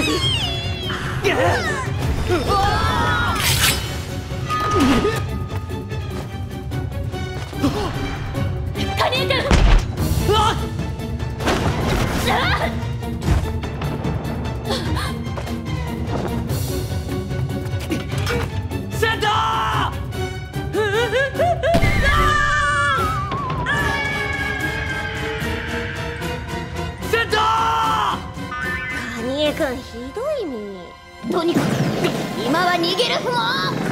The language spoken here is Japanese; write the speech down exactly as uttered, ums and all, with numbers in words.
カニー君。 セントセントカニエ君ひどいみ。とにかく今は逃げるふも。